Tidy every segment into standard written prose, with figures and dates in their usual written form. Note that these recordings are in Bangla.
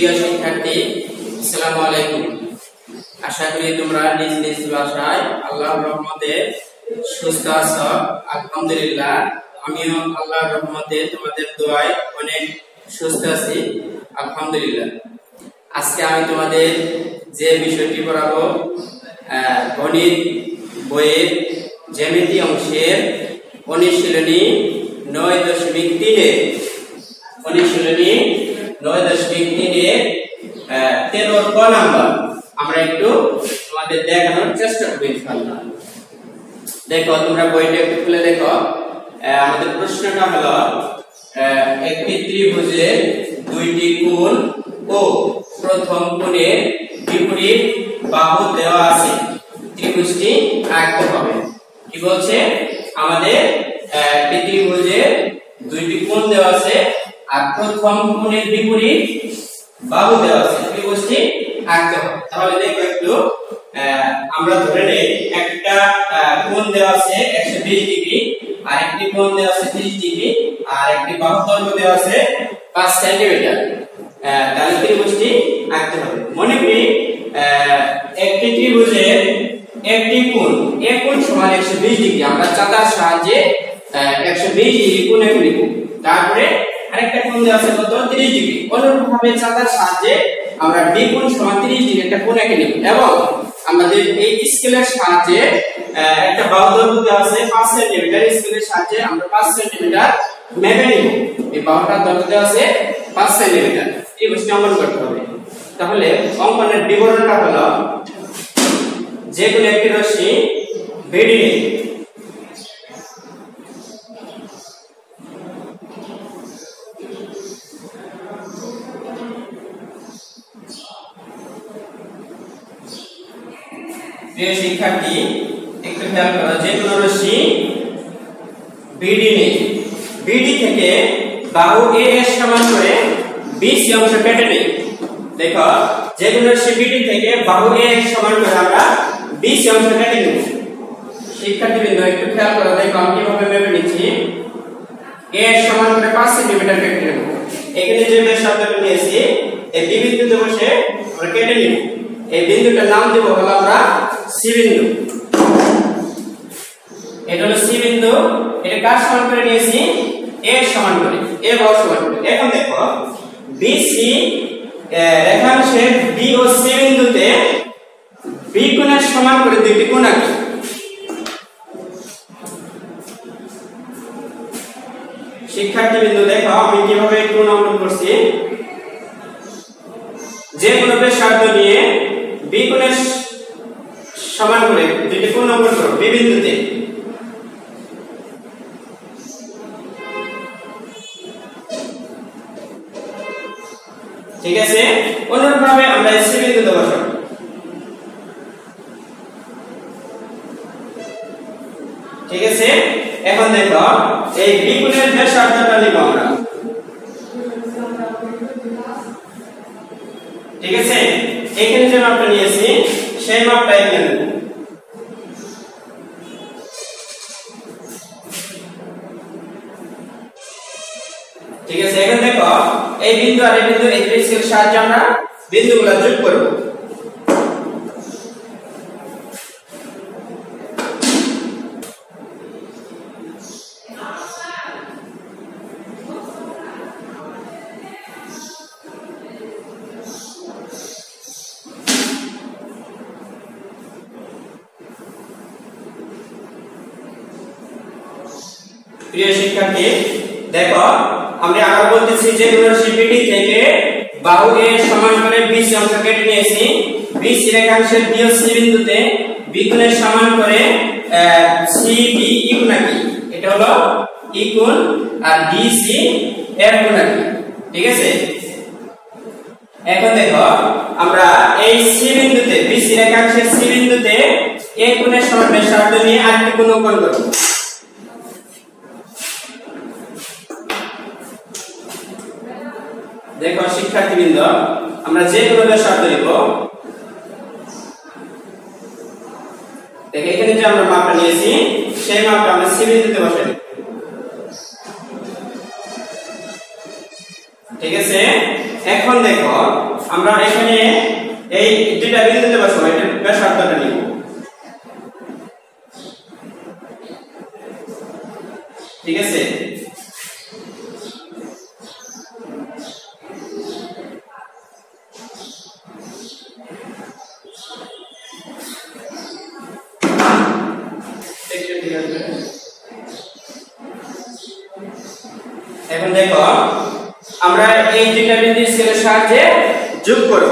প্রিয় শিক্ষার্থী, আসসালামু আলাইকুম। আশা করি তোমরা নিজ নিজ বাসায় আল্লাহর রহমতে সুস্থ আছো। আলহামদুলিল্লাহ, আমিও আল্লাহর রহমতে তোমাদের দোয়ায় অনেক সুস্থ আছি। আলহামদুলিল্লাহ। আজকে আমি তোমাদের যে বিষয়টি পড়াবো, গণিত বইয়ের জ্যামিতি অংশের অনুশীলনী 9.3 অনুশীলনী 9.3 13 ক নাম্বার আমরা একটু তোমাদের দেখানোর চেষ্টা করব ইনশাআল্লাহ। দেখো, তোমরা বইটা একটু খুলে দেখো। আমাদের প্রশ্নটা হলো, একটি ত্রিভুজের দুইটি কোণ ও প্রথম কোণের বিপরীত বাহু দেওয়া আছে, ত্রিভুজটি আঁকতে হবে। কি বলছে? আমাদের একটি ত্রিভুজের দুইটি কোণ দেওয়া আছে আর প্রথম কোণের বিপরীত বাহু দেওয়া আছে, ত্রিভুজটি আঁকতে হবে। তাহলে দেখো একটু, আমরা ধরে নেই একটা কোণ দেওয়া আছে 120 ডিগ্রি, আর একটি কোণ দেওয়া আছে 30 ডিগ্রি, আর একটি বাহু দৈর্ঘ্য দেওয়া আছে 5 সেন্টিমিটার। তাহলে ত্রিভুজটি আঁকতে হবে। মনে করি একটি ত্রিভুজের একটি কোণ, এক কোণ সমান 120 ডিগ্রি। আমরা চাঁদার সাহায্যে 120 ডিগ্রি কোণ এঁকে নিব। তারপরে আরেকটা কোণ দেওয়া আছে কত? 30 ডিগ্রি। অনুরূপভাবে চাঁদার সাহায্যে আমরা বি কোণ সমান 30 ডিগ্রি একটা কোণ এঁকে নিব, এবং আমাদের এই স্কেলের সাহায্যে একটা বাহু দৈর্ঘ্য দেওয়া আছে 5 সেন্টিমিটার। স্কেলের সাহায্যে আমরা 5 সেন্টিমিটার মেপে নিব। এই বাহুটার দৈর্ঘ্য দেওয়া আছে 5 সেন্টিমিটার। এই বস্তুটি অঙ্কন করতে হবে। তাহলে অঙ্কনের বিবরণটা হলো, যে কোনো একটি রশ্মি বেডি নেই, প্রিয় শিক্ষার্থী একটু খেয়াল করো, যে কোনো রশ্মি বিডি নেই, বিডি থেকে বাহু এ এর সমান করে বিসি অংশ কেটে নেই। দেখো, যে কোনো রশ্মি বিডি থেকে বাহু এ এর সমান করে আমরা বিসি অংশ কেটে নেব। শিক্ষার্থীবৃন্দ একটু খেয়াল করো, দেখো আমি কিভাবে মেপে নিচ্ছি। এ এর সমান করে 5 সেন্টিমিটার কেটে নেব। এখানে যে ব্যাসার্ধটা নিয়েছি, এই বি বিন্দুতে বসে আমরা কেটে নিব। এই বিন্দুটার নাম দেব হলো আমরা সি বিন্দু। এটা হলো সি বিন্দু। এটা কার সমান করে নিয়েছি? এ এর সমান করে, এ বাহু সমান করে। এখন দেখো, বিসি রেখাংশের বি ও সি বিন্দুতে বি কোণের সমান করে দুইটি কোণ আঁকি। শিক্ষার্থীবৃন্দ দেখো আমি কিভাবে কোণ অঙ্কন করছি। যে কোনো ব্যাসার্ধ নিয়ে বি কোণের সমান করে দুইটি কোণ অঙ্কন করো বি বিন্দুতে। ঠিক আছে? অনুরূপভাবে আমরা সি বিন্দুতে বসাবো। ঠিক আছে? এখন দেখো, এই বি কোণের ব্যাসার্ধটা নিব আমরা। ঠিক আছে? এখানে যে মাপটা নিয়েছি সেই মাপটা এখানে নেব। ঠিক আছে? এখন দেখো, এই বিন্দু আর এই বিন্দু এই স্কেলের সাহায্যে আমরা বিন্দুগুলো যোগ করব। প্রিয় শিক্ষার্থী দেখো, আমরা আরো বলতেছি যে কোনো রশ্মি থেকে বাহু এ সমান করে বিসি অংশ কেটে নিয়েছি। বিসি রেখাংশের বি ও সি বিন্দুতে বি কোণের সমান করে সিডি ই কোণ আঁকি। এটা হলো ই কোণ, আর ডিসি এর কোণ আঁকি। ঠিক আছে? এখন দেখো, আমরা এই সি বিন্দুতে বিসি রেখাংশের সি বিন্দুতে এ কোণের সমান ব্যাসার্ধ নিয়ে আরেকটি কোণ অঙ্কন করব। দেখো শিক্ষার্থীবৃন্দ, আমরা যে কোনো ব্যাসার্ধ নিব। দেখো এখানে যে আমরা মাপটা নিয়েছি সেই মাপটা আমরা সি বিন্দুতে বসাই। ঠিক আছে? এখন দেখো আমরা এখানে এই দুইটা বিন্দুতে বসাবো, এটা ব্যাসার্ধটা নিব। ঠিক আছে, এখন দেখো আমরা এই দুইটা বিন্দু স্কেলের সাহায্যে যোগ করব।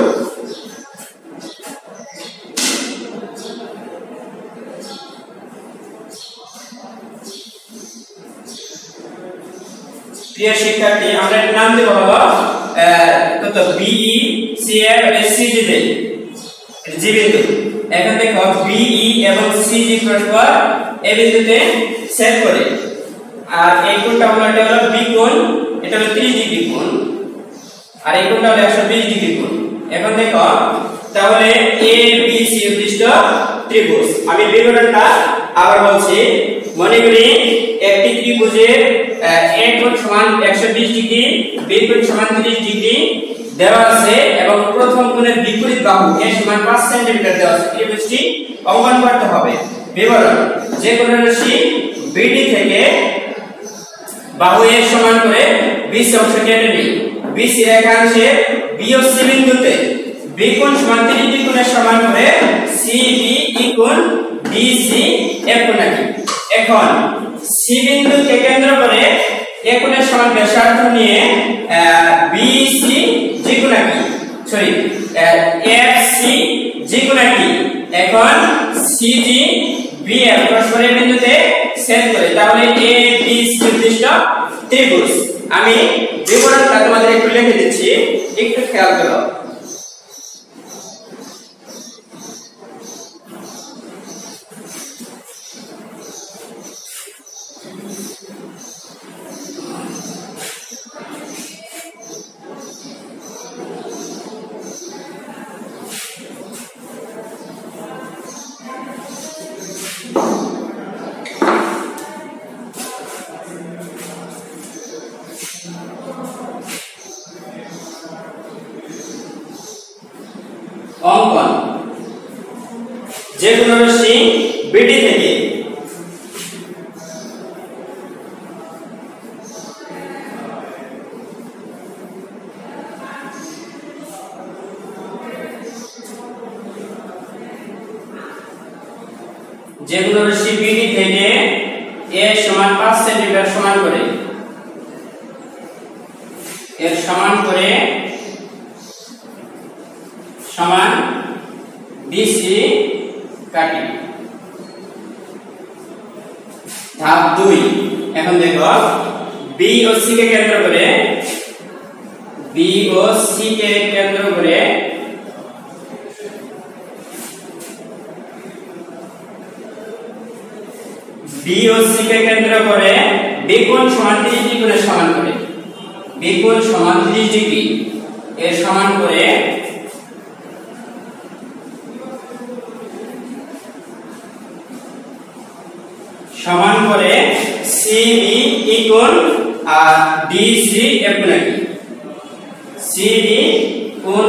প্রিয় শিক্ষার্থী, আমরা এর নাম দেব হলো কত BE CF SCG তে জি বিন্দু। এখন দেখো BE এবং CG পরস্পর এই বিন্দুতে ছেদ করে, আর এই কোণটা হলো এটা হলো B কোণ, এটা হলো 30 ডিগ্রি কোণ, আর এই কোণটা হলো 120 ডিগ্রি কোণ। এখন দেখো তাহলে ABC উদ্দিষ্ট ত্রিভুজ, আমি বিবরণটা আবার বলছি। মনে করি একটি ত্রিভুজের A কোণ সমান 120 ডিগ্রি, B কোণ সমান 30 ডিগ্রি দেওয়া আছে এবং প্রথম কোণের বিপরীত বাহু A সমান 5 সেন্টিমিটার দেওয়া আছে। ত্রিভুজটি অঙ্কন করতে হবে। বিবরণ: যে কোণ রাশি BD থেকে বাহু A সমান করে BC অংশ কেটে নিই। BC রেখাংশে BC বিন্দুতে B কোণ সমান 30 ডিগ্রি কোণের সমান করে CBE কোণ DC এক কোণ আঁকি। এখন C বিন্দুকে কেন্দ্র করে A কোণের সমান ব্যাসার্ধ নিয়ে BC যে কোণ আঁকি, সরি FC যে কোণ আঁকি। এখন CG BF পরস্পরের বিন্দুতে ছেদ করে, তাহলে ABC উদ্দিষ্ট ত্রিভুজ। আমি বিবরণটা তোমাদের একটু লিখে দিচ্ছি, একটু খেয়াল করো। অঙ্কন: যে কোণ রাশি BD থেকে BD থেকে A সমান 5 সেন্টিমিটার সমান করে এর সমান করে সমান BC কাটি। ধাপ 2। এখন দেখো B ও C কে কেন্দ্র করে B ও C কে কেন্দ্র করে B ও C কে কেন্দ্র করে B কোণ সমান 30 ডিগ্রি কোণের সমান করে B কোণ সমান 30 ডিগ্রি এর সমান করে সমান করে CBE কোণ আর DC এক কোণ আঁকি। CB কোণ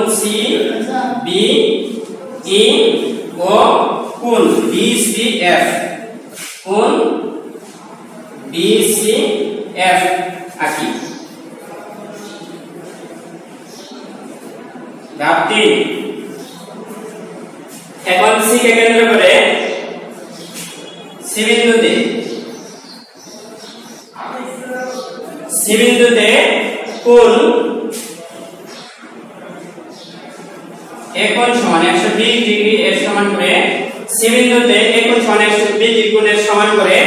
CBE ও কোণ DCF কোণ DCF আঁকি। ধাপ 3। এখন C কে কেন্দ্র করে C বিন্দুতে কোণ A কোণ সমান 120 ডিগ্রি এর সমান করে C বিন্দুতে A কোণ সমান 120 ডিগ্রি কোণের সমান করে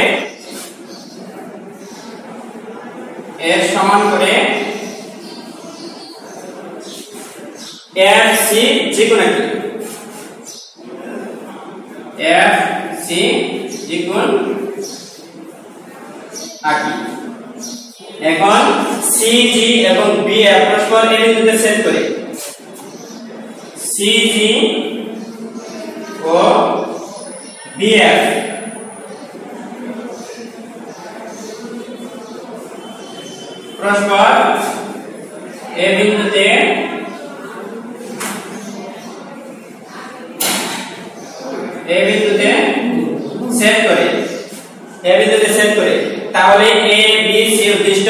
এর সমান করে FC যে কোণ আঁকি। FC যে কোণ আঁকি। এখন CG এবং BF পরস্পর এই বিন্দুতে ছেদ করে CG ও BF পরস্পর এই বিন্দুতে এই বিন্দুতে সেট করে, এই বিন্দুতে সেট করে, তাহলে এ বি সি উদ্দিষ্ট,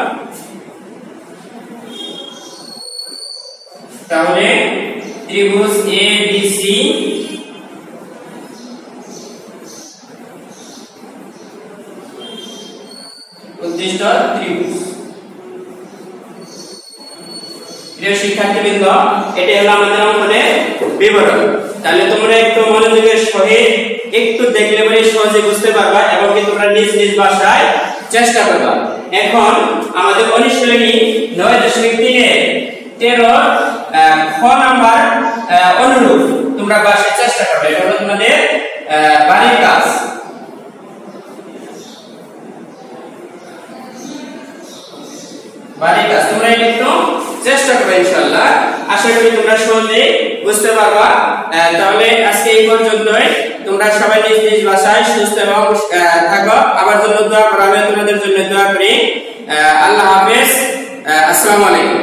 তাহলে ত্রিভুজ এ বি সি উদ্দিষ্ট ত্রিভুজ। প্রিয় শিক্ষার্থীবৃন্দ, এটা হলো আমাদের অঙ্কনের বিবরণ। তাহলে তোমরা একটু মনোযোগের সহিত একটু দেখলে পরে সহজে বুঝতে পারবা এবং কি তোমরা নিজ নিজ ভাষায় চেষ্টা করবা। এখন আমাদের অনুশীলনী 9.3 13 খ নাম্বার অনুরূপ তোমরা ভাষায় চেষ্টা করবে। এটা হলো তোমাদের বাড়ির কাজ। বাড়ির কাজ তোমরা একটু চেষ্টা করবে, ইনশাআল্লাহ আশা করি তোমরা সহজে বুঝতে পারবা। তাহলে আজকে এই পর্যন্তই। তোমরা সবাই নিজ নিজ ভাষায় সুস্থ এবং থাকো। আমার জন্য দোয়া করো, আমি তোমাদের জন্য দোয়া করি। আল্লাহ হাফেজ, আসসালামু আলাইকুম।